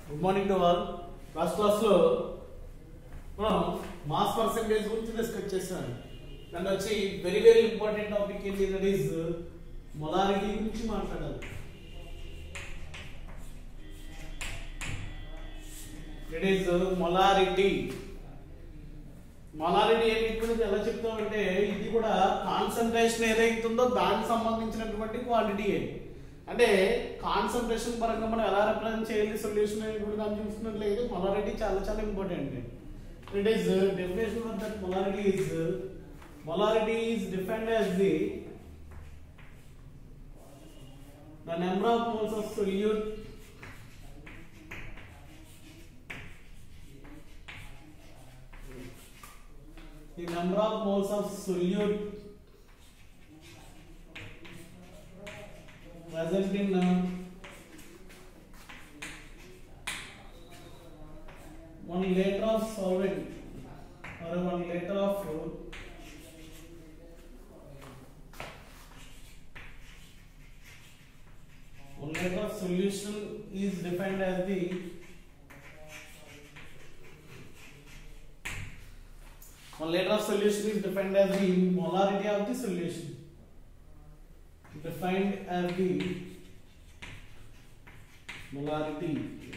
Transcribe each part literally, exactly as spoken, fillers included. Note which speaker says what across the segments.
Speaker 1: Good morning to all. Last class లో మనం mass percentage గురించి డిస్కస్ చేసాం. దాంట్లో వచ్చి వెరీ వెరీ ఇంపార్టెంట్ టాపిక్ ఏంటి, దట్ ఈస్ మొలారిటీ గురించి మాట్లాడాలి. It is molarity. మొలారిటీ ఏంటి ఎలా చెప్తామంటే, ఇది కూడా కాన్సన్ట్రేషన్ ఏదైతుందో దానికి సంబంధించినటువంటి క్వాంటిటీ ఏంటి అంటే కాన్సన్ట్రేషన్ పరంగా మనం ఎలా రిప్రజెంట్ చేయాలి సొల్యూషన్ అని కూడా దాన్ని చూసుకున్నట్లయితే మొలారిటీ చాలా చాలా important. It is definition of that molarity is molarity is defined as the the number of moles of solute the number of moles of solute present in uh, one liter of solvent or one liter of uh, one liter of solution is defined as the one liter of solution is defined as the molarity of the solution. Defined as the molarity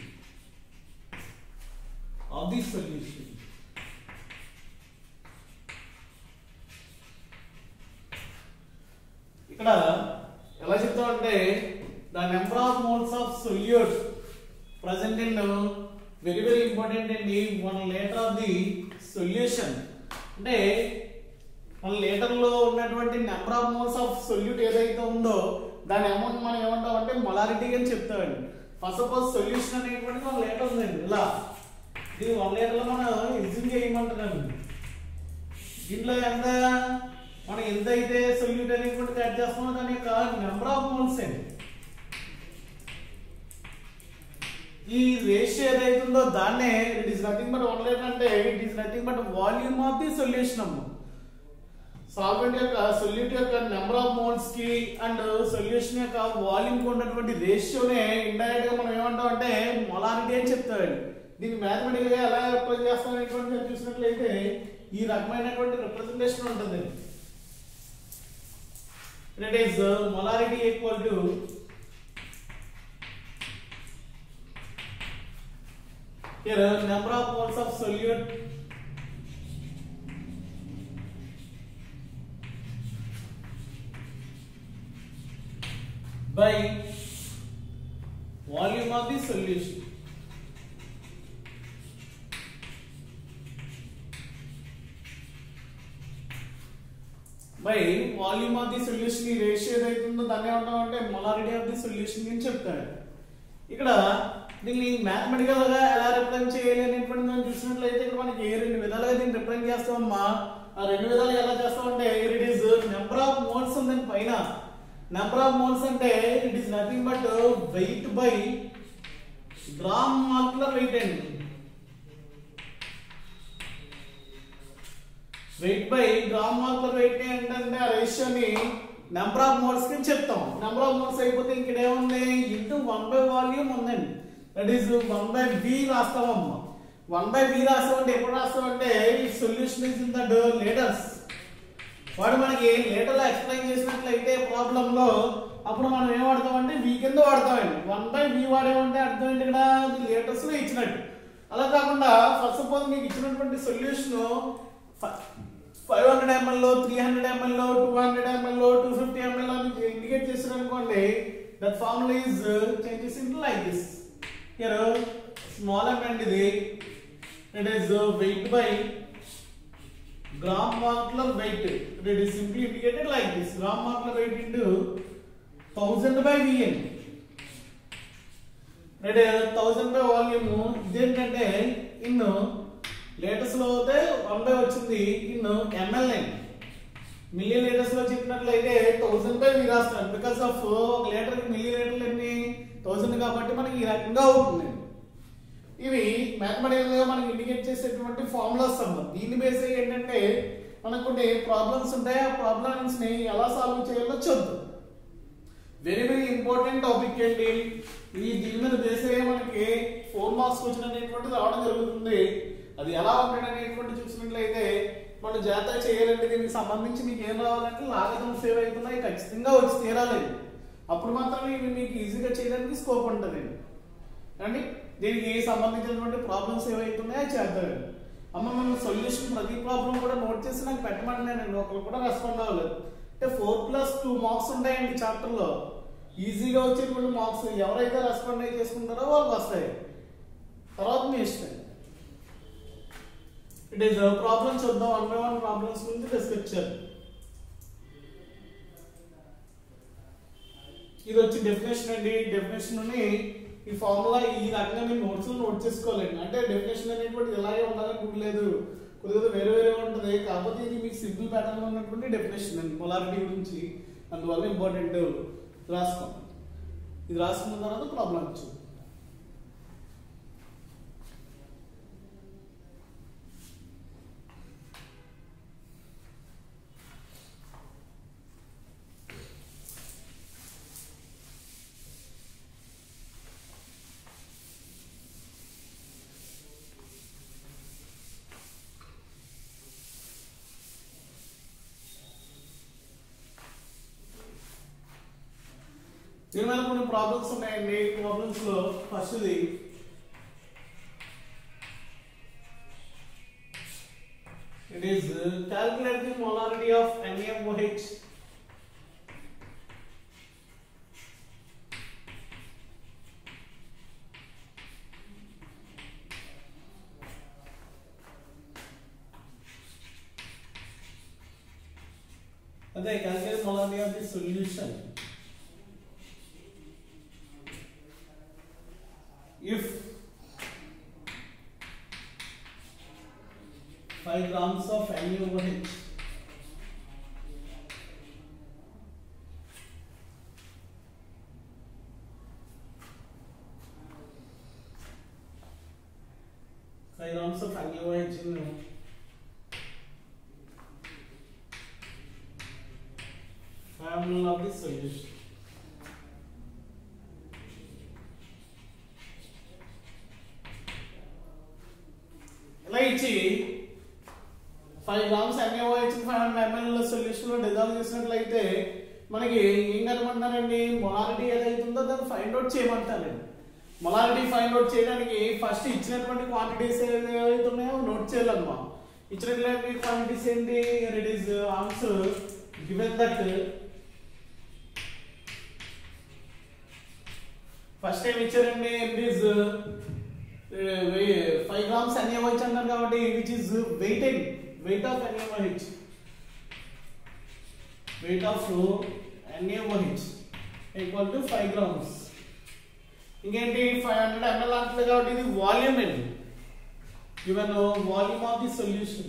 Speaker 1: of the solution. ఇక్కడ ఎలా చెప్తామంటే the number of moles of solute present in very very important in the one liter of the solution. అంటే మన litre లో ఉన్నటువంటి number of moles of solute ఏదైతే ఉందో దాని అమౌంట్ మనం ఏమంటాం అంటే మొలారిటీ అని చెప్తామండి. ఫస్ట్ ఆఫ్ ఆల్ సొల్యూషన్ అనేటువంటి వన్ లీటర్ ఉందండి. ఇలా ఇది వన్ లీటర్ లో మనం ఎగ్జిమ్ చేయమంటున్నాను. దీంట్లో ఎంత మనం ఎంతైతే సొల్యూట్ అనేటువంటి యాడ్ చేస్తామో దాని యొక్క నెంబర్ ఆఫ్ మోల్స్ అండి. ఈ రేషియో ఏదైతుందో దాన్నే it is nothing but one litre అంటే it is nothing but volume of the solution అమ్మ. సాల్వెంట్ యొక్క సొల్యూట్ యొక్క నెంబర్ ఆఫ్ మోల్స్ కి అండ్ సొల్యూషన్ యొక్క వాల్యూమ్ కి ఉన్నటువంటి రేషియోనే ఇండైరెక్ట్ గా మనం ఏమంటాం అంటే మొలారిటీ అని చెప్తామండి. దీన్ని మ్యాథమెటికల్ గా ఎలా రిప్రజెంట్ చేస్తాం అనేటువంటి చూసినట్లయితే ఈ రకమైనటువంటి రిప్రజెంటేషన్ ఉంటుంది. It is molarity equal to here number of moles of solute by volume of the solution. By volume of the solution ఈ రేషియో ఏదైతుందో దాన్ని ఏమంటామంటే మొలారిటీ ఆఫ్ ది సొల్యూషన్ అని చెప్తాడు. ఇక్కడ దీన్ని మ్యాథమెటికల్ గా ఎలా రిప్రజెంట్ చేయాలి అనేటువంటి మనం చూసినట్లయితే ఇక్కడ మనకి రెండు విధాలుగా దీన్ని రిప్రజెంట్ చేస్తామమ్మా. ఆ రెండు విధాలుగా ఎలా చేస్తామంటే it is number of moles ఉందని పైన నెంబర్ ఆఫ్ మోల్స్ అంటే it is nothing but weight by gram molecular weight అండి. Weight by gram molecular weight ఏంటంటే ఆ రేషియోని నెంబర్ ఆఫ్ మోల్స్ కి చెప్తాం. నెంబర్ ఆఫ్ మోల్స్ అయిపోతే ఇక్కడ ఏముంది ఇంటూ వన్ బై వాల్యూమ్ ఉందండి. That is one by V రాస్తామమ్మా. వన్ బై వి రాస్తామంటే ఎప్పుడు రాస్తామంటే solution is in that litres. వాడు మనకి లీటర్ లో ఎక్స్ప్లెయిన్ చేసినట్లయితే ప్రాబ్లం లో అప్పుడు మనం ఏం వాడతామంటే వి కింద వాడతామండి. వన్ బై వి వాడేమంటే అర్థం ఏంటి ఇక్కడ లీటర్స్ లో ఇచ్చినట్టు. అలా కాకుండా ఫస్ట్ ఆఫ్ ఆల్ మీకు ఇచ్చినటువంటి సొల్యూషన్ ఫైవ్ హండ్రెడ్ ఎంఎల్ లో త్రీ హండ్రెడ్ ఎంఎల్ లో టూ హండ్రెడ్ ఎంఎల్ లో టూ ఫిఫ్టీ ఎంఎల్ లో ఇండికేట్ చేశారు అనుకోండి, that formula is changes in like this. Here small m and ఇది it is weight by gram molecular weight. It is simply indicated like this, gram molecular weight into thousand by Vn. It is thousand by volume. ఇదేంటంటే in litres లో అయితే one by వచ్చింది, in ml millilitres లో చెప్పినట్లయితే thousand by V రాస్తాను. Because of ఒక litre మిల్లీ లీటర్లు ఎన్ని థౌసండ్ కాబట్టి మనకి ఈ రకంగా అవుతుంది. ఇవి మ్యాథమెటికల్ గా మనకి ఇండికేట్ చేసేటువంటి ఫార్ములాస్ అన్నమాట. దీన్ని బేస్ అయ్యి ఏంటంటే మనకు కొన్ని ప్రాబ్లమ్స్ ఉంటాయి. ఆ ప్రాబ్లమ్స్ ని ఎలా సాల్వ్ చేయాలో చూద్దాం. వెరీ వెరీ ఇంపార్టెంట్ టాపిక్ అండి. ఈ దీని మీద బేస్ అయ్యే మనకి ఫోర్ మార్క్స్ మార్క్స్ క్వశ్చన్ అనేటువంటిది రావడం జరుగుతుంది. అది ఎలా ఉంటుంది అనేటువంటి చూసినట్లయితే మనం జాగ్రత్తగా చేయాలంటే దీనికి సంబంధించి మీకు ఏం రావాలంటే లాగతం సేవ్ అవుతున్నాయి ఖచ్చితంగా వచ్చి తీరాలి. అప్పుడు మాత్రమే ఇవి మీకు ఈజీగా చేయడానికి స్కోప్ ఉంటుంది అండి. దీనికి సంబంధించినటువంటి ప్రాబ్లమ్స్ ఏవైతున్నాయో చేద్దాం. అమ్మ మనం సొల్యూషన్ ప్రతి ప్రాబ్లం కూడా నోట్ చేసి నాకు పెట్టమంటున్నానండి. ఒకరు కూడా రెస్పాండ్ అవ్వలేదు. అంటే ఫోర్ ప్లస్ టూ మార్క్స్ ఉంటాయండి చాప్టర్లో. ఈజీగా వచ్చేటువంటి మార్క్స్ ఎవరైతే రెస్పాండ్ అయ్యి చేసుకుంటారో వాళ్ళకి వస్తాయి. తర్వాత మీ ఇష్టం. ఇట్ ఈస్ ప్రాబ్లమ్ చూద్దాం. వన్ బై వన్ ప్రాబ్లమ్స్ గురించి డిస్కస్ చేద్దాం. ఇది వచ్చి డెఫినేషన్ అండి. డెఫినేషన్ ఈ ఫార్ములా ఈ రకంగా మీరు నోట్స్ నోట్ చేసుకోవాలండి. అంటే డెఫినేషన్ అనేటువంటి ఇలాగే ఉండాలని లేదు, కొద్దిగా వేరే వేరే ఉంటుంది. కాకపోతే ఇది మీకు సింపుల్ ప్యాటర్న్ ఉన్నటువంటి డెఫినేషన్ అండి పొలారిటీ గురించి. అందువల్ల ఇంపార్టెంట్ రాసుకోండి. ఇది రాసుకున్న తర్వాత ప్రాబ్లం వచ్చు. దీని మీద కొన్ని ప్రాబ్లమ్స్ ఉన్నాయండి. ప్రాబ్లమ్స్ లో ఫస్ట్ది it is calculate the molarity of N A O H అదే calculate molarity of the solution if five grams of N A O H five grams of N A O H in five ml of the solution. Five grams N A O H five hundred ml solution లో dissolve చేసినట్లయితే మనకి ఏం కనుమంటారండి, molarity ఏదైతుందో దాన్ని find out చేయమంటారండి. Molarity find out చేయడానికి first ఇచ్చినటువంటి క్వాంటిటీస్ ఏవైతే ఉన్నాయో నోట్ చేయాలన్నమా. ఇచ్చినటువంటి క్వాంటిటీస్ ఏంటి, it is answer given that first ఏం ఇచ్చారండి, it is five grams N A O H అన్నారు కాబట్టి which is weighted weight of N A O H weight of N A O H equal to five grams. ఇంకేంటి five hundred ml అంటది కాబట్టి ఇది volume అండి. Given volume of the solution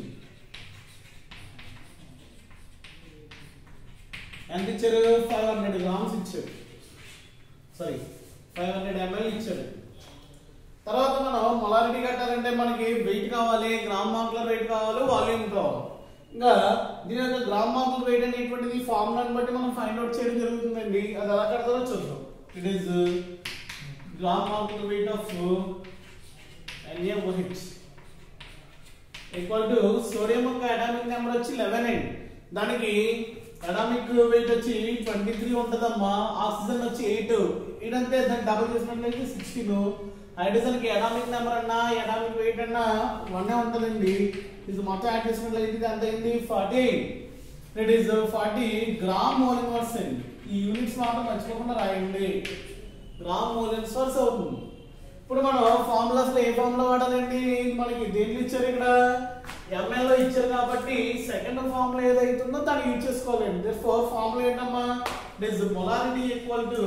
Speaker 1: ఎంత ఇచ్చారు, five hundred grams ఇచ్చారు, sorry five hundred ml ఇచ్చారు. తర్వాత మనం మొలారిటీ కట్టాలంటే మనకి వెయిట్ కావాలి, గ్రామ్ మాలిక్యులర్ వెయిట్ కావాలి, వాల్యూమ్ కావాలి. ఇంకా దీని యొక్క గ్రామ్ మాలిక్యులర్ వెయిట్ అనేటువంటిది ఫార్ములాని బట్టి మనం ఫైండ్ అవుట్ చేయడం జరుగుతుందండి. అది ఎలా కడతారో చూద్దాం. It is gram molecular weight of N A O H equal to sodium యొక్క అటామిక్ నెంబర్ వచ్చి లెవెన్ అండి. దానికి అటామిక్ వెయిట్ వచ్చి ట్వంటీ త్రీ ఉంటుందమ్మా. ఆక్సిజన్ వచ్చి ఎయిట్ ఎయిట్ అంటే దాన్ని డబుల్ చేసినట్లయితే సిక్స్టీన్. హైడ్రోజన్ కి అటామిక్ నెంబర్ అన్నా అటామిక్ వెయిట్ అన్నా వన్ ఉంటుందండి. ఇది మొత్తం యాడ్ చేసినట్లయితే ఇది ఎంత అయింది, forty. It is forty gram mole inverse అండి. ఈ యూనిట్స్ మాత్రం మర్చిపోకుండా రాయండి. గ్రామ్ మోల్ ఇన్వర్స్ అవుతుంది. ఇప్పుడు మనం ఫార్ములాస్ లో ఏ ఫార్ములా వాడాలండి, మనకి దేంట్లో ఇచ్చారు, ఇక్కడ ఎంఎల్ లో ఇచ్చారు కాబట్టి సెకండ్ ఫార్ములా ఏదైతుందో దాన్ని యూజ్ చేసుకోవాలండి. ఫోర్ ఫార్ములా ఏంటమ్మా, it is molarity equal to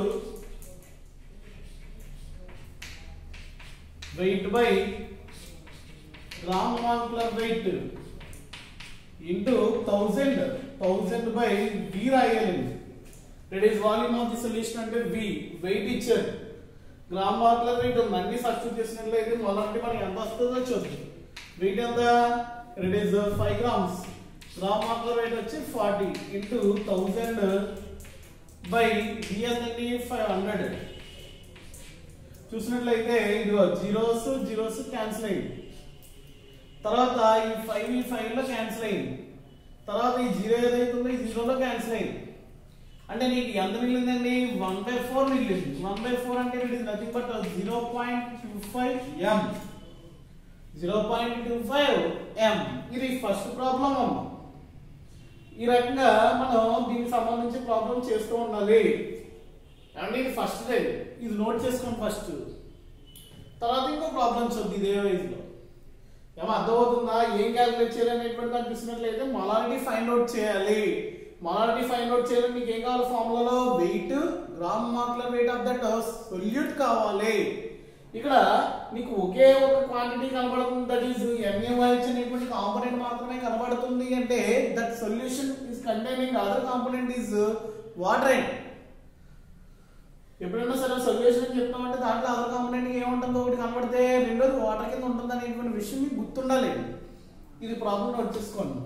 Speaker 1: weight by gram molecular weight into thousand thousand by V రాయాలండి. that is volume of the solution అంటే V weight ఇచ్చారు. గ్రామ్ మాలిక్యులర్ వెయిట్ మళ్ళీ substitute చేసినట్లయితే molarity మనకి ఎంత వస్తుందో చూద్దాం. వెయిట్ ఎంత, it is five grams. Gram molecular weight వచ్చి forty into one thousand by V అనేది five hundred. చూసినట్లయితే ఇదిగో జీరోస్ జీరోస్ క్యాన్సిల్ అయ్యింది, తర్వాత ఈ ఫైవ్ ఈ ఫైవ్ లో క్యాన్సిల్ అయ్యింది, తర్వాత ఈ జీరో ఏదైతుందో ఈ జీరోలో క్యాన్సిల్ అయ్యింది. అంటే నీకు ఎంత మిగిలిందండి? వన్ బై ఫోర్ మిగిలింది. వన్ బై ఫోర్ అంటే it is nothing but zero point two five M zero point two five M. ఇది ఫస్ట్ ప్రాబ్లం అమ్మ. ఈ రకంగా మనం దీనికి సంబంధించి ప్రాబ్లం చేస్తూ ఉండాలి. అంటే ఇది ఫస్ట్ డే, ఇది నోట్ చేసుకోండి ఫస్ట్. తర్వాత ఇంకో ప్రాబ్లం చూద్దాం ఇదే వైజ్ లో. ఏమో అర్థమవుతుందా? ఏం క్యాలిక్యులేట్ చేయాలి అనేటువంటి దాన్ని చూసినట్లయితే మొలారిటీ ఫైండ్ అవుట్ చేయాలి. మొలారిటీ ఫైండ్ అవుట్ చేయాలి మీకు ఏం కావాలి? ఫార్ములాలో weight, gram molecular weight of that solute కావాలి. ఇక్కడ మీకు ఒకే ఒక క్వాంటిటీ కనబడుతుంది, దట్ ఈస్ ఎంఏఓహెచ్ అనేటువంటి కాంపోనెంట్ మాత్రమే కనబడుతుంది అంటే that solution is containing other component is water. And ఎప్పుడైనా సరే సొల్యూషన్ అని చెప్తామంటే దాంట్లో అదర్ కాంపోనెంట్ ఏముంటుందో ఒకటి కనబడితే రెండోది వాటర్ కింద ఉంటుంది అనేటువంటి విషయం మీకు గుర్తుండాలి. ఇది ప్రాబ్లం నోట్ చేసుకోండి.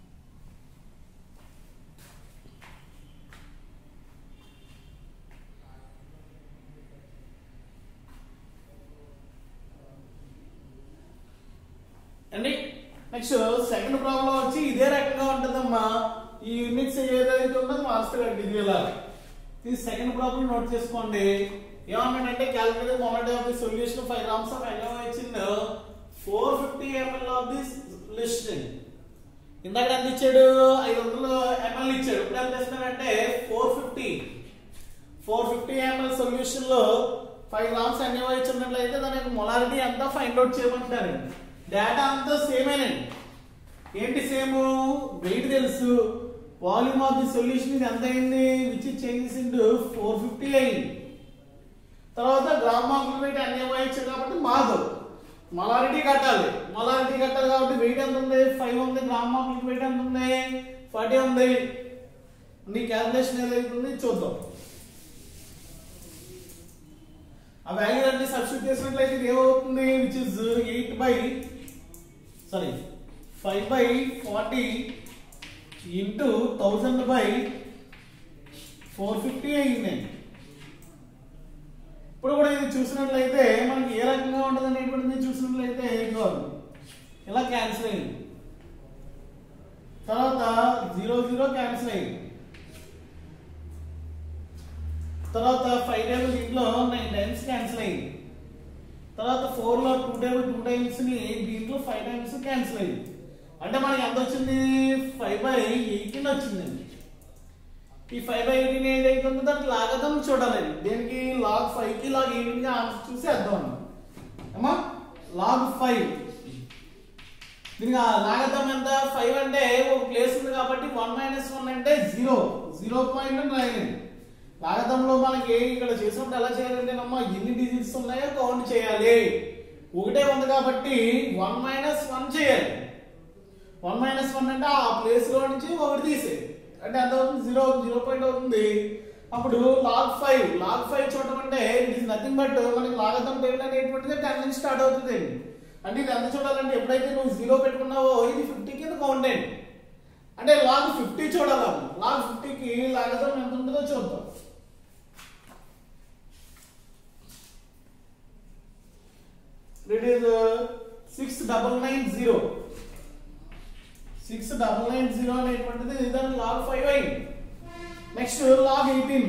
Speaker 1: అండి నెక్స్ట్ సెకండ్ ప్రాబ్లం వచ్చి ఇదే రకంగా ఉంటుందమ్మా. ఈ యూనిట్స్ ఏదైతే ఉందో మాస్టర్ డిగ్రీ ఇది సెకండ్ ప్రాబ్లం నోట్ చేసుకోండి. ఏమన్నాడంటే calculate moment of the solution five grams of M O H in four fifty ml of this listing. ఇందాక ఎంత ఇచ్చాడు? ఐదు వందల ఎంఎల్ ఇచ్చాడు. ఇప్పుడు ఎంత ఇస్తున్నాడంటే four fifty four fifty ml solution లో ఫైవ్ గ్రామ్స్ ఎంఓహెచ్ ఉన్నట్లయితే దాని యొక్క మొలారిటీ అంతా ఫైండ్ అవుట్ చేయమంటారు. డేటా అంతా సేమ్ అయినండి. ఏంటి సేమ్? వెయిట్ తెలుసు, వాల్యూమ్ ఆఫ్ ది సొల్యూషన్ ఇది ఎంత అయింది? Which is changes into four fifty అయింది. తర్వాత గ్రామ్ మాలిక్యులర్ వెయిట్ ఎంఓహెచ్ కాబట్టి మాదు మొలారిటీ కట్టాలి. మొలారిటీ కట్టాలి కాబట్టి వెయిట్ ఎంత ఉంది? ఫైవ్ ఉంది. గ్రామ్ మాలిక్యులర్ వెయిట్ ఎంత ఉంది? ఫార్టీ ఉంది. నీ క్యాల్కులేషన్ ఏదైతుంది చూద్దాం. ఆ వాల్యూ అన్ని సబ్స్టిట్యూట్ చేసినట్లయితే ఇది ఏమవుతుంది? Which is eight by sorry five by forty into thousand by four fifty అయింది. ఇప్పుడు కూడా ఇది చూసినట్లయితే మనకి ఏ రకంగా ఉంటుంది అనేటువంటిది చూసినట్లయితే ఇలా క్యాన్సిల్ అయింది. తర్వాత జీరో జీరో క్యాన్సిల్ అయింది. తర్వాత ఫైవ్ టేబుల్ దీంట్లో నైన్ టైమ్స్ క్యాన్సిల్ అయింది. తర్వాత ఫోర్ లో టూ టేబుల్ టూ టైమ్స్ ని దీంట్లో ఫైవ్ టైమ్స్ క్యాన్సిల్ అయింది. అంటే మనకి ఎంత వచ్చింది? ఫైవ్ బై ఎయిటీన్ వచ్చిందండి. ఈ ఫైవ్ బై ఎయిటీన్ ఏదైతుందో దానికి లాగదం చూడాలి. దేనికి? లాగ్ ఫైవ్ కి లాగ్ ఎయిటీన్ కి ఆన్సర్ చూసి వేద్దాం అమ్మా. లాగ్ ఫైవ్ దీనికి లాగదం ఎంత? ఫైవ్ అంటే ఒక ప్లేస్ ఉంది కాబట్టి వన్ మైనస్ వన్ అంటే జీరో జీరో పాయింట్ నైన్. లాగదంలో మనకి ఇక్కడ చేసినప్పుడు ఎలా చేయాలంటే అమ్మా ఎన్ని డిజిట్స్ ఉన్నాయో కౌంట్ చేయాలి. ఒకటే ఉంది కాబట్టి వన్ మైనస్ వన్ చేయాలి. వన్ మైనస్ వన్ అంటే ఆ ప్లేస్ లో నుంచి ఒకటి తీసే అంటే ఎంత అవుతుంది? జీరో జీరో పాయింట్ అవుతుంది. అప్పుడు లాగ్ ఫైవ్ లాగ్ ఫైవ్ చూడటం అంటే ఇట్ ఈస్ నథింగ్ బట్ మనకి లాగదం టేబుల్ అనేటువంటిది టెన్ నుంచి స్టార్ట్ అవుతుంది. అంటే ఇది ఎంత చూడాలంటే ఎప్పుడైతే నువ్వు జీరో పెట్టుకున్నావో ఇది ఫిఫ్టీ కింద కౌంట్ అయింది. అంటే లాగ్ ఫిఫ్టీ చూడాలి. లాగ్ ఫిఫ్టీకి లాగదం ఎంత ఉంటుందో చూద్దాం. It is six double nine zero six double nine zero అనేటువంటిది దాని లాగ్ ఫైవ్ అయింది. Next log eighteen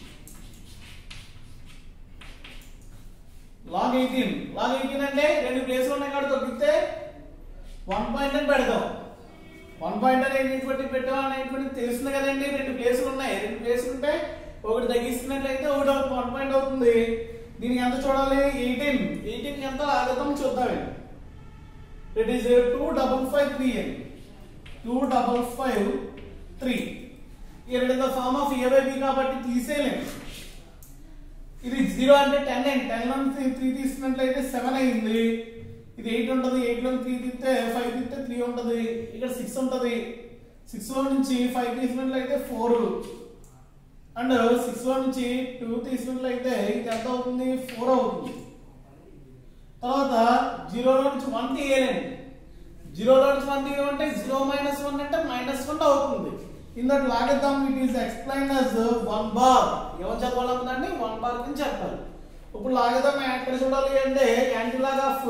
Speaker 1: log eighteen log eighteen అంటే రెండు ప్లేస్లు ఉన్నాయి కాబట్టి తగ్గితే వన్ పాయింట్ అని పెడతాం. వన్ పాయింట్ అనేటువంటి పెట్టాం అనేటువంటి తెలుస్తుంది కదండి. రెండు ప్లేసులు ఉన్నాయి. రెండు ప్లేసులు ఉంటే ఒకటి తగ్గిస్తున్నట్లయితే ఒకటి వన్ పాయింట్ అవుతుంది. దీనికి ఎంత చూడాలి? ఎయిటీన్ ఎయిటీన్ ఎంత లాగతం చూద్దాం. It is two double five three అండి. Two double five three. It is the form of A by B కాబట్టి తీసేయలేము. ఇది జీరో అంటే టెన్ అండి. టెన్ లో త్రీ తీసుకున్నట్లయితే సెవెన్ అయింది. ఇది ఎయిట్ ఉంటుంది. ఎయిట్ లో త్రీ తీస్తే ఫైవ్ తీస్తే త్రీ ఉంటుంది. ఇక్కడ సిక్స్ ఉంటుంది. సిక్స్ లో నుంచి ఫైవ్ తీసినట్లయితే ఫోర్ అండ్ సిక్స్ లో నుంచి టూ తీసినట్లయితే ఇది ఎంత అవుతుంది? ఫోర్ అవుతుంది. తర్వాత జీరోలో నుంచి వన్ తీయాలండి. జీరోలో నుంచి వన్ తీయమంటే జీరో మైనస్ వన్ అంటే మైనస్ వన్ అవుతుంది. In that logarithm it is explain as one bar. ఎవరు చెప్పాలనుకుందండి? వన్ బార్ కింద చెప్పాలి. ఇప్పుడు లాగదాం ఎక్కడ చూడాలి అంటే anti log of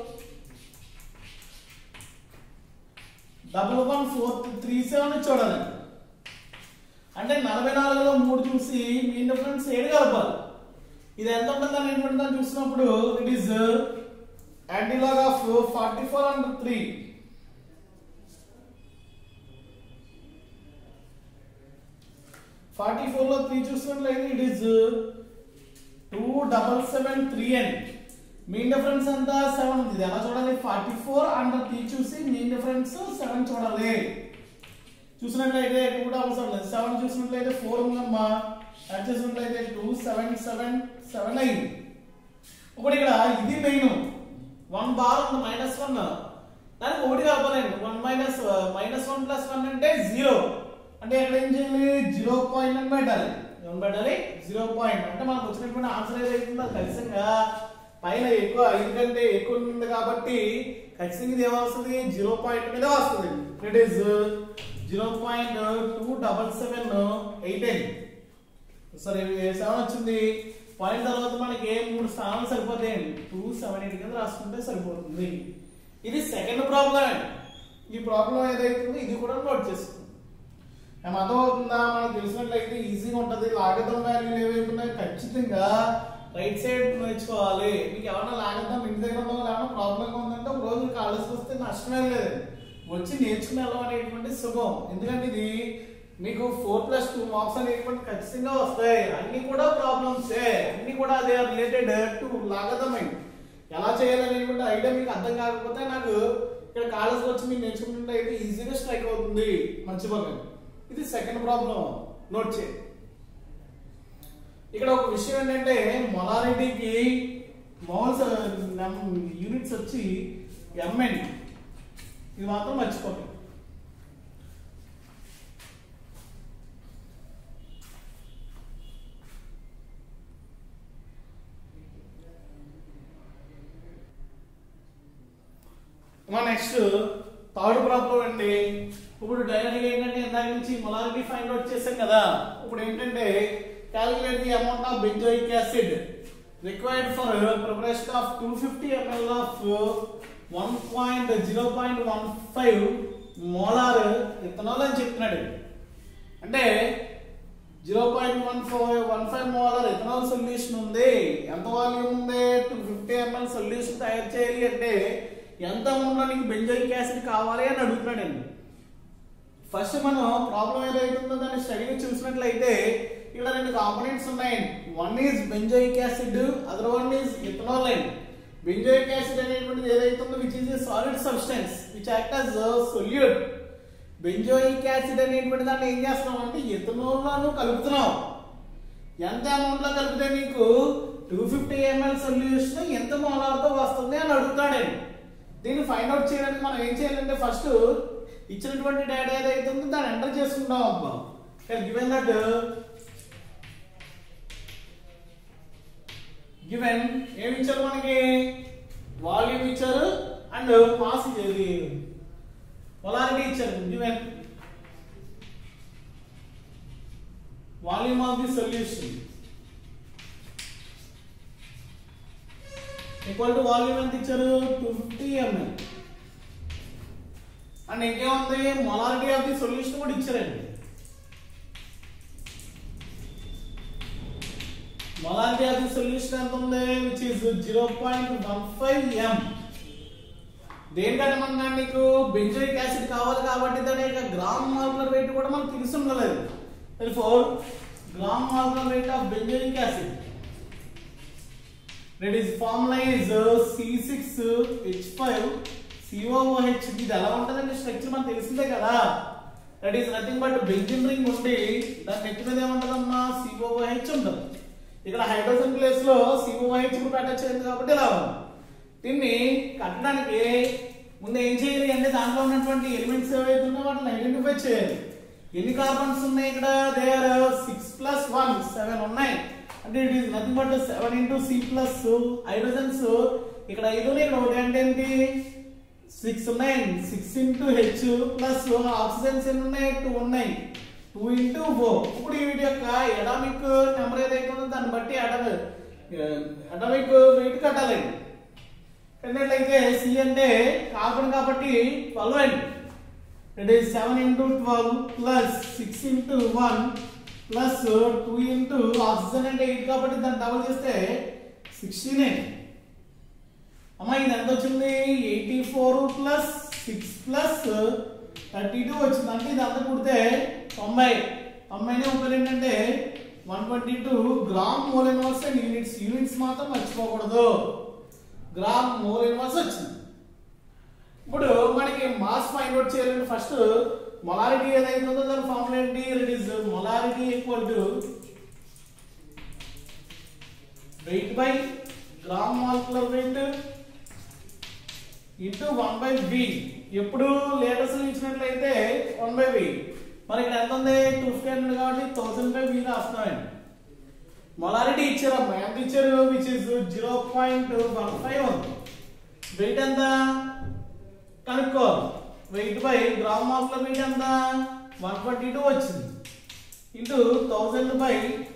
Speaker 1: double one four three seven చూడాలి. అంటే నలభై నాలుగులో మూడు చూసి మీన్ డిఫరెన్స్ ఏడు కలపాలి. ఇది ఎంత ఉంటుందని ఏంటంటే చూసినప్పుడు it is anti log of forty four and three. Forty four లో త్రీ చూసినట్లయితే it is two double seven three and mean difference ఎంత సెవెన్ ఉంది. ఇది ఎలా చూడాలి? ఫార్టీ ఫోర్ అండ్ త్రీ చూసి మీన్ డిఫరెన్స్ సెవెన్ చూడాలి. చూసినట్లయితే టూ డబల్ సెవెన్ సెవెన్ చూసినట్లయితే ఫోర్ ఉందమ్మా, యాడ్ చేసినట్లయితే టూ సెవెన్ సెవెన్ సెవెన్ అయింది. ఇప్పుడు ఇక్కడ ఇది మెయిన్ వన్ బార్ ఉంది మైనస్ వన్, దానికి ఒకటి కలపాలండి. One minus minus one plus one అంటే జీరో. అంటే ఎక్కడ ఏం చేయాలి? జీరో పాయింట్ అని పెట్టాలి. ఏం పెట్టాలి? Zero point. అంటే మనకు వచ్చినటువంటి ఆన్సర్ ఏదైతుందో ఖచ్చితంగా పైన ఎక్కువ ఐదు కంటే ఎక్కువ ఉంది కాబట్టి ఖచ్చితంగా ఇది ఏమొస్తుంది? జీరో పాయింట్ మీద వస్తుంది. It is zero point two double seven eight eight సరే సెవెన్ వచ్చింది. పాయింట్ తర్వాత మనకి ఏ మూడు స్థానాలు సరిపోతాయండి. టూ సెవెన్ ఎయిట్ కింద రాసుకుంటే సరిపోతుంది. ఇది సెకండ్ ప్రాబ్లం అండి. ఈ ప్రాబ్లం ఏదైతుందో ఇది కూడా నోట్ చేసుకుందాం. అర్థమవుతుందా? మనకు తెలిసినట్లయితే ఈజీగా ఉంటుంది. లాగతం వాల్యూలు ఏవైతున్నాయో ఖచ్చితంగా రైట్ సైడ్ నేర్చుకోవాలి. మీకు ఎవరైనా లాగద్దాం ఇంటి దగ్గర ఉండవు లేకపోతే ప్రాబ్లంగా ఉందంటే ఒక రోజు కాలేజ్కి వస్తే నష్టమే లేదు, వచ్చి నేర్చుకుని వెళ్ళడం అనేటువంటి సుఖం. ఎందుకంటే ఇది మీకు ఫోర్ ప్లస్ టూ మార్క్స్ అనేటువంటి ఖచ్చితంగా వస్తాయి. అన్ని కూడా ప్రాబ్లమ్స్, అన్ని కూడా అదే రిలేటెడ్ టు లాగదమే. ఎలా చేయాలనేటువంటి ఐడియా మీకు అర్థం కాకపోతే నాకు ఇక్కడ కాలేజ్కి వచ్చి మీరు నేర్చుకుంటుంటే అయితే ఈజీగా స్ట్రైక్ అవుతుంది. మర్చిపోకండి. ఇది సెకండ్ ప్రాబ్లం నోట్ చేయండి. ఇక్కడ ఒక విషయం ఏంటంటే మొలారిటీకి మోల్స్ యూనిట్స్ వచ్చి ఎంఎన్, ఇది మాత్రం మర్చిపోకండి. నెక్స్ట్ థర్డ్ ప్రాబ్లం అండి. ఇప్పుడు డైరెక్ట్ ఏంటంటే ఇందాక నుంచి మొలారిటీ ఫైండ్ అవుట్ చేసాం కదా. ఇప్పుడు ఏంటంటే calculate the amount of benzoic acid required for preparation of two hundred fifty milliliters of one point zero one five molar ethanol అని చెప్తున్నాడు. అంటే zero point one five molar ethanol solution ఉంది. ఎంత volume ఉంది? two hundred fifty milliliters solution తయారు చేయాలి అంటే ఎంత అమౌంట్ నీకు బెంజోయిక్ యాసిడ్ కావాలి అని అడుగుతున్నాడు. ఫస్ట్ మనం ప్రాబ్లం ఏదైతుందో దాన్ని స్టడీగా చూసినట్లయితే ఇక్కడ రెండు కాంపోనెంట్స్ ఉన్నాయి. One is benzoic acid, other one is ethanol. Benzoic acid అనేటువంటిది ఏదైతుందో which is a solid substance which act as solute. Benzoic acid అనేటువంటి దాన్ని ఏం చేస్తున్నాం అంటే ఇథనాల్ లోను కలుపుతున్నాం. ఎంత అమౌంట్ లో కలిపితే నీకు టూ ఫిఫ్టీ ఎంఎల్ సొల్యూషన్ ఎంత మోలార్తో వస్తుంది అని అడుగుతాడు. దీన్ని ఫైండ్ అవుట్ చేయడానికి మనం ఏం చేయాలంటే ఫస్ట్ ఇచ్చినటువంటి డేటా ఏదైతే ఉందో దాన్ని ఎంటర్ చేసుకుంటాం. అబ్బా గివెన్ దట్ గివెన్ ఏమి ఇచ్చారు మనకి? వాల్యూమ్ ఇచ్చారు అండ్ మాస్ ఇది మొలారిటీ ఇచ్చారు. Given volume of the solution equal to volume ఎంత ఇచ్చారు? Two fifty ml. అండ్ ఇంకేముంది? మొలారిటీ ఆఫ్ ది సొల్యూషన్ కూడా ఇచ్చారండి. మొలారిటీ ఆఫ్ ది సొల్యూషన్ ఎంత ఉంది? Which is zero point one five M. దేనికంటే మన నీకు బెంజోయిక్ యాసిడ్ కావాలి కాబట్టి దాని యొక్క గ్రామ్ మాలిక్యులర్ వెయిట్ కూడా మనకు తెలిసి ఉండలేదు. therefore gram molecular weight of benzoic acid that is formula is C six H five C O O H. ఇది ఎలా ఉంటుందంటే స్ట్రక్చర్ మనకు తెలిసిందే కదా. That is nothing but benzene ring ఉండి దాని నెట్ మీద ఏముంటుందమ్మా? C O O H ఉంటుంది. ఇక్కడ హైడ్రోజన్ ప్లేస్ లో C O O H group attach అయింది కాబట్టి ఇలా ఉంది. దీన్ని కట్టడానికి ముందు ఏం చేయాలి అంటే దాంట్లో ఉన్నటువంటి ఎలిమెంట్స్ ఏవైతే ఉన్నాయో వాటిని ఐడెంటిఫై చేయాలి. ఎన్ని కార్బన్స్ ఉన్నాయి ఇక్కడ? They are six plus one seven ఉన్నాయి. అంటే it is nothing but seven into C plus hydrogens ఇక్కడ ఐదు ఉన్నాయి. ఇక్కడ ఒకటి అంటే ఏంటి? సిక్స్ ఉన్నాయి. Six into H plus oxygens ఎన్ని ఉన్నాయి? టూ ఉన్నాయి. Two into four. ఇప్పుడు వీటి యొక్క ఎడామిక్ నెంబర్ ఏదైతే ఉందో దాన్ని బట్టి ఎడమ్ అటామిక్ వెయిట్ కట్టాలండి. కట్టినట్లయితే సి అంటే కార్బన్ కాబట్టి ట్వెల్వ్ అండి. It is seven into twelve plus six into one plus two into oxygen అంటే ఎయిట్ కాబట్టి దాన్ని డబుల్ చేస్తే సిక్స్టీన్ అండి. అమ్మా ఇది ఎంత వచ్చింది? Eighty four plus six plus thirty two వచ్చింది. అంటే ఇది అంతా కుడితే తొంభై తొంభైనే ముప్పై రెండు అంటే one twenty two gram mole inverse and units units మాత్రం మర్చిపోకూడదు. గ్రామ్ మోల్ ఇన్వర్స్ వచ్చింది. ఇప్పుడు మనకి మాస్ ఫైండ్ అవుట్ చేయాలంటే ఫస్ట్ మొలారిటీ ఏదైతుందో దాని ఫార్ములా ఏంటి? It is molarity equal to weight by gram molecular weight into one by V. ఎప్పుడు లీటర్స్ ఇచ్చినట్లయితే వన్ బై వి. మరి ఇక్కడ ఎంత ఉంది? టూ ఫిఫ్టీ హండ్రెడ్ కాబట్టి థౌసండ్ బై వి రాస్తున్నామండి. మొలారిటీ ఇచ్చారమ్మా, ఎంత ఇచ్చారు? Which is zero point one five ఉంది. వెయిట్ ఎంత కనుక్కోవాలి. Weight by gram molecular weight ఎంత? వన్ ట్వంటీ టూ వచ్చింది. ఇంటూ థౌసండ్ బై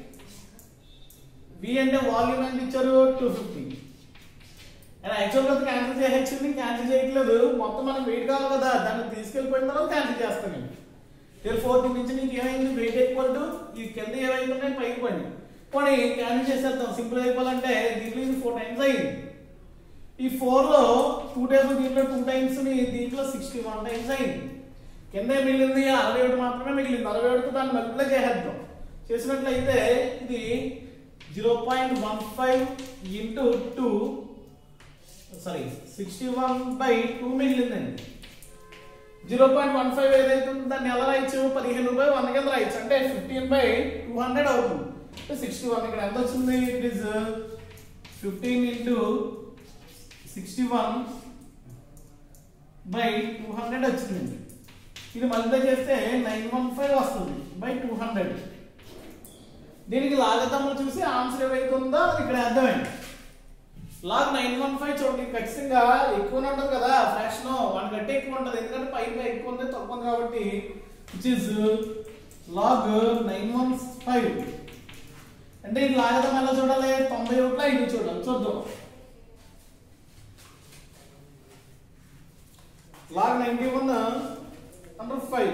Speaker 1: వి అంటే వాల్యూమ్ ఎంత ఇచ్చారు? Two fifty. అండ్ యాక్చువల్గా క్యాన్సిల్ చేయొచ్చింది, క్యాన్సిల్ చేయట్లేదు. మొత్తం మనకు వెయిట్ కావాలి కదా, దాన్ని తీసుకెళ్ళిపోయిన తర్వాత క్యాన్సిల్ చేస్తాను. నేను ఫోర్త్ నుంచి నీకు ఏమైంది? వెయిట్ ఈక్వల్ టు ఈ కింద ఏమైందంటే పైకి పడి పోనీ క్యాన్సిల్ చేసేద్దాం. సింపుల్ అయిపోవాలంటే దీంట్లో ఇది ఫోర్ టైమ్స్ అయింది. ఈ ఫోర్ లో టూ టేబుల్ దీంట్లో టూ టైమ్స్ దీంట్లో సిక్స్టీ వన్ టైమ్స్ అయింది. కింద మిగిలింది అరవై ఒకటి మాత్రమే మిగిలింది. అరవై ఒకటితో దాన్ని మల్టిప్లై చేసేద్దాం. చేసినట్లయితే ఇది zero point one five into two sorry sixty one by two మిగిలిందండి. జీరో పాయింట్ వన్ ఫైవ్ ఏదైతే ఉందో దాన్ని ఎలా రాయొచ్చు? పదిహేను బై వంద కింద రాయొచ్చు. అంటే ఫిఫ్టీన్ బై టూ హండ్రెడ్ అవుతుంది. సిక్స్టీ వన్ ఇక్కడ ఎంత వచ్చింది? It is fifteen into sixty one by two hundred వచ్చిందండి. ఇది మల్టిప్లై చేస్తే నైన్ వన్ ఫైవ్ వస్తుంది బై టూ హండ్రెడ్. దీనికి లాగతమ్ములు చూసి ఆన్సర్ ఏవైతే ఉందో అది ఇక్కడ అర్థమైంది. లాగ్ నైన్ వన్ ఫైవ్ చూడండి, ఖచ్చితంగా ఎక్కువనే ఉంటుంది కదా ఫ్రాక్షన్, వన్ కంటే ఎక్కువ ఉంటుంది. ఎందుకంటే పైన ఎక్కువ ఉంది తక్కువ ఉంది కాబట్టి which is log nine one five. అంటే ఇది లాగతం ఎలా చూడాలి? తొంభై ఒకటిలో ఐదు చూడాలి. చూద్దాం. Log ninety one under five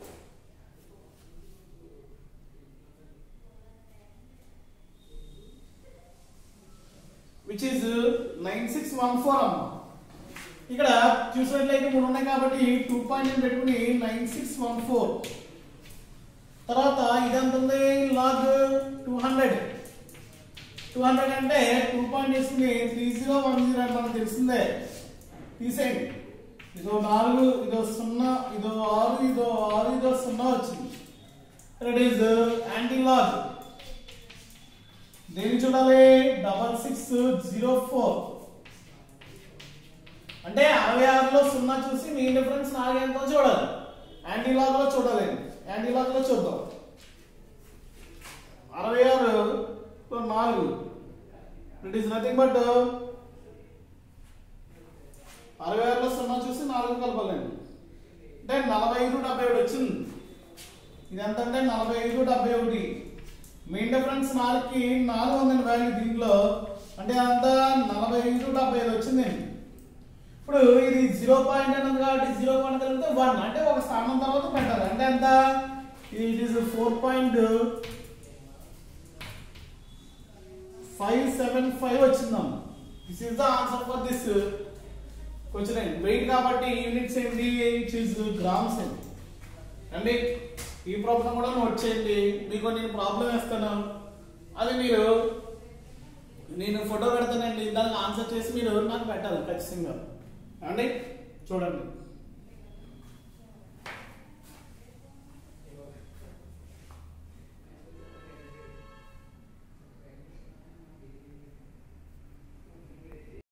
Speaker 1: which is nine six one four అమ్మ. ఇక్కడ చూసినట్లయితే మూడు ఉన్నాయి కాబట్టి టూ పాయింట్ పెట్టుకుని నైన్ సిక్స్ వన్ ఫోర్. తర్వాత ఇదంత ఉంది log two hundred. Two hundred అంటే టూ పాయింట్ వేసుకుని త్రీ జీరో వన్ జీరో అని మనకు తెలిసిందే. తీసేయండి. ఇదో నాలుగు, ఇదో సున్నా, ఇదో ఆరు, ఇదో ఆరు, ఇదో సున్నా వచ్చింది. It is anti log. దేని చూడాలి? Double six zero four. అంటే అరవై ఆరులో సున్నా చూసి మీ డిఫరెన్స్ నాలుగు ఎంతో చూడాలి. యాంటీ లాగ్ లో చూడాలి. యాంటీ లాగ్ లో చూద్దాం. అరవై ఆరు నాలుగు ఇట్ ఈస్ నథింగ్ బట్ అరవై ఆరులో సున్నా చూసి నాలుగు కలపాలండి. అంటే నలభై ఐదు డెబ్బై ఒకటి వచ్చింది. ఇది ఎంత అంటే నలభై ఐదు డెబ్బై ఒకటి. మెయిన్ డిఫరెన్స్ నాలుగుకి నాలుగు ఉందండి వాల్యూ దీంట్లో. అంటే అంతా నలభై ఐదు డెబ్బై ఐదు వచ్చిందండి. ఇప్పుడు ఇది జీరో పాయింట్ అనేది కాబట్టి జీరో పాయింట్ కలిపితే వన్ అంటే ఒక స్థానం తర్వాత పెట్టాలి. అంటే ఎంత? It is four point five seven five వచ్చిందమ్మ. This is the answer for this question. Weight కాబట్టి యూనిట్స్ ఏంటి? విచ్ ఇస్ గ్రామ్స్ అండి. అండి ఈ ప్రాబ్లం కూడా నోట్ చేయండి. మీకు నేను ప్రాబ్లం వేస్తాను, అది మీరు నేను ఫోటో పెడతానండి, దానికి ఆన్సర్ చేసి మీరు నాకు పెట్టాలి ఖచ్చితంగా. అండి చూడండి.